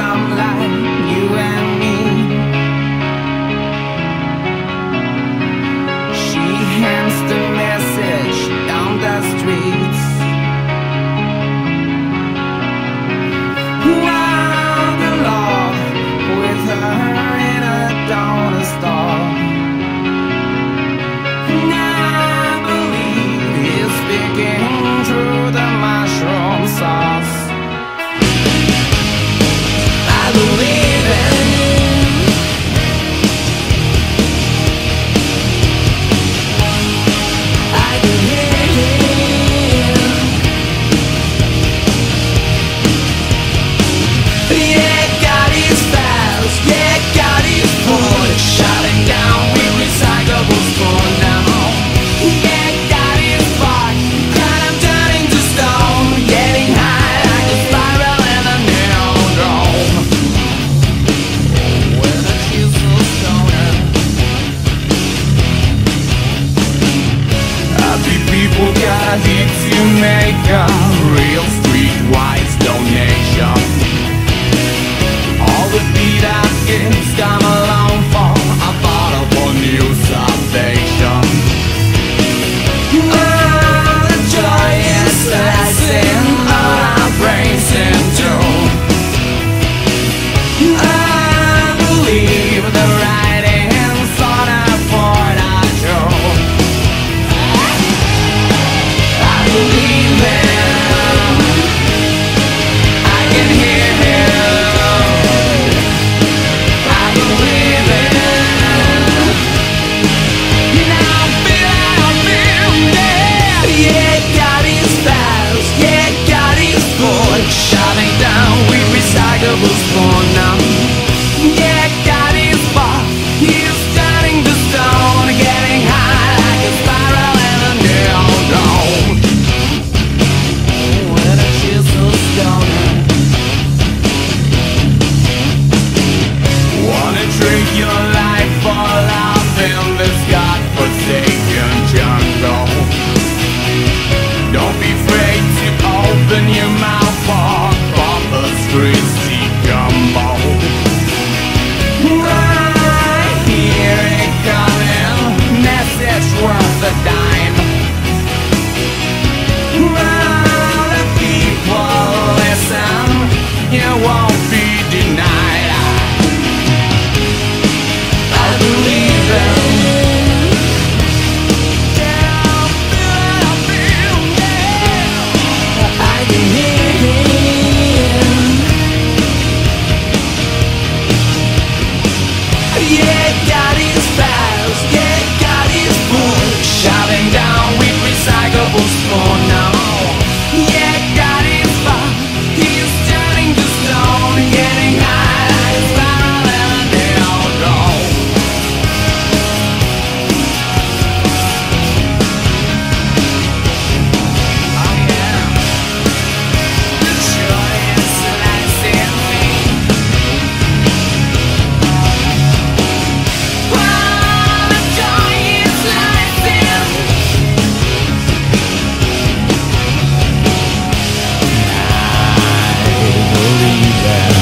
come like you and me. She hands the message down the streets. Walk along with her in a dollar store. I believe he's speaking through the mushroom sauce. I believe in I believe in. Yeah, God is fast. Yeah, God is full. Shutting down with recyclables for now. Yeah, God is far. And I'm turning to stone. Getting high like a spiral in a neon dome. When the chisel's stoner. Happy people got hit to make a real streetwise donation. All the beat up kids come along for a bottle of new salvation. Oh, the joy is slicing all our brains into. I believe the writing's on our portaggio. I believe him. I can hear him. I believe him. Now I feel, yeah, God is fast. Yeah, God is full. Shutting down with recyclables for now. Yeah, God is far. He's turning to stone. Getting high like a spiral in a neon dome. When a chisel's stoner. Wanna trade your life for love in this godforsaken jungle. Don't be afraid to open your mouth for proper greasy gumbo. I hear it coming, message worth a dime. All the people listen, you won't be denied. I believe in. I can hear him. Yeah, God is fast. Yeah, God is full. Shutting down with recyclables for now. Yeah, God is far. He's turning to stone. Getting high like a spiral in a neon dome. Oh yeah. The joy is slicing me. Oh, the joy is slicing. I believe that.